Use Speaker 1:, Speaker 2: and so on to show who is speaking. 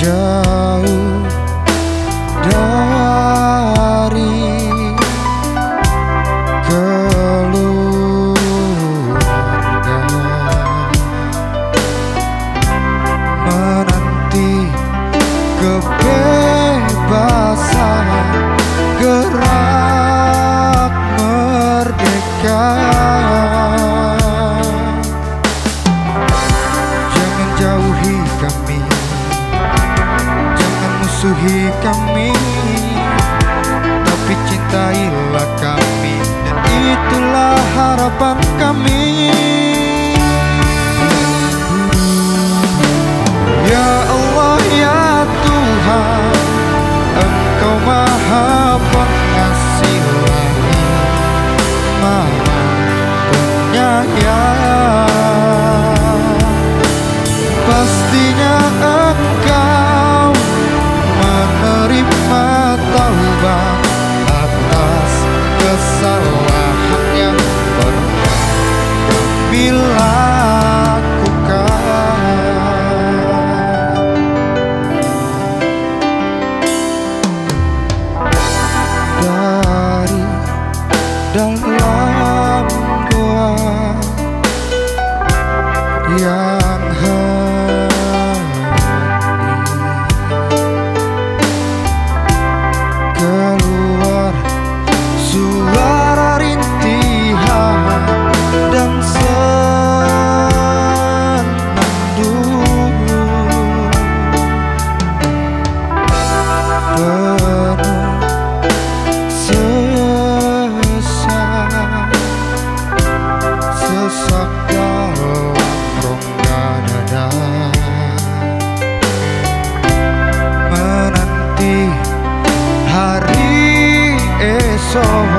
Speaker 1: jauh dari keluarga, menanti kebebasan, gerak merdeka. Jangan jauhi kami, jangan musuhi kami, tapi cintailah kami, dan itulah harapan kami. Ya Allah ya Tuhan, Engkau Maha Pengasih lagi Maha Penyayang. Pastinya Engkau menerima taubat atas kesalahan yang pernah kami lakukan. Dari dalam gua yang keluar suara rintihan dan senandung, penuh sesak dalam rongga dada, menanti hari esok